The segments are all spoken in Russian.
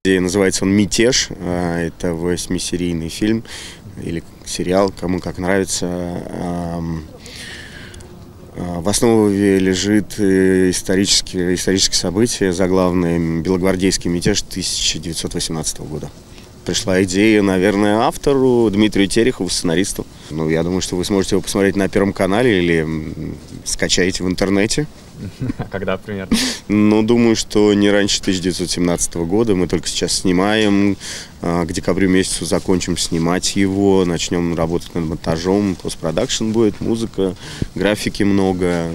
И называется он «Мятеж». Это 8-серийный фильм или сериал, кому как нравится. В основе лежит исторические события, заглавные «Белогвардейский мятеж» 1918 года. Пришла идея, наверное, автору Дмитрию Терехову, сценаристу. Я думаю, что вы сможете его посмотреть на Первом канале или скачаете в интернете. Когда примерно? Думаю, что не раньше 1917 года. Мы только сейчас снимаем. К декабрю месяцу закончим снимать его. Начнем работать над монтажом. Постпродакшн будет, музыка, графики много.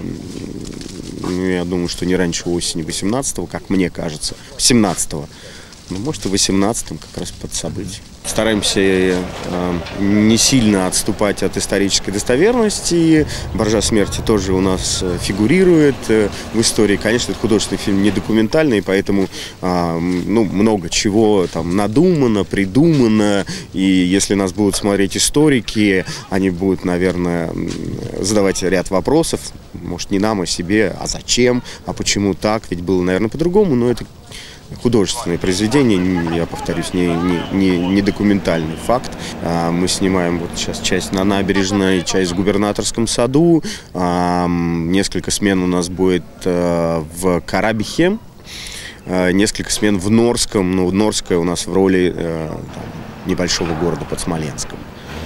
Я думаю, что не раньше осени 18-го, как мне кажется. 17-го. Может, и в 18-м как раз под события. Стараемся не сильно отступать от исторической достоверности. «Боржа смерти» тоже у нас фигурирует в истории. Конечно, это художественный фильм, не документальный, поэтому много чего там надумано, придумано. И если нас будут смотреть историки, они будут, наверное, задавать ряд вопросов. Может, не нам, а себе. А зачем? А почему так? Ведь было, наверное, по-другому, но это художественное произведение, я повторюсь, не документальный факт. Мы снимаем вот сейчас часть на набережной, часть в Губернаторском саду. Несколько смен у нас будет в Карабихе, несколько смен в Норском. Норская у нас в роли небольшого города под Смоленском.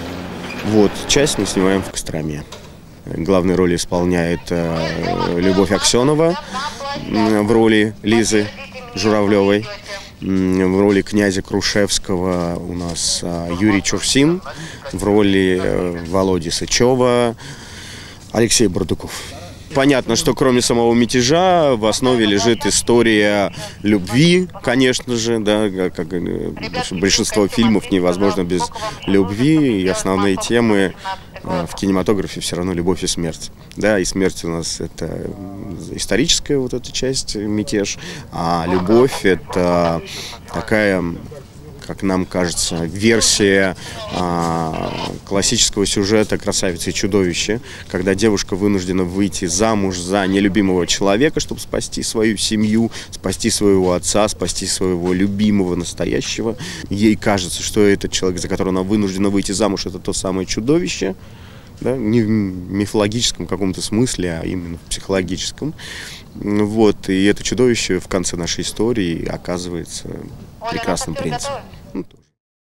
Часть мы снимаем в Костроме. Главную роль исполняет Любовь Аксенова в роли Лизы Журавлевой. В роли князя Крушевского у нас Юрий Чурсин. В роли Володи Сычева Алексей Бардуков. Понятно, что кроме самого мятежа в основе лежит история любви, конечно же, да, как большинство фильмов невозможно без любви, и основные темы в кинематографе все равно любовь и смерть. Да, и смерть у нас это историческая вот эта часть, мятеж, а любовь это такая, как нам кажется, версия классического сюжета «Красавица и чудовище», когда девушка вынуждена выйти замуж за нелюбимого человека, чтобы спасти свою семью, спасти своего отца, спасти своего любимого настоящего. Ей кажется, что этот человек, за которого она вынуждена выйти замуж, это то самое чудовище. Да, не в мифологическом каком-то смысле, а именно в психологическом. И это чудовище в конце нашей истории оказывается прекрасным принцем.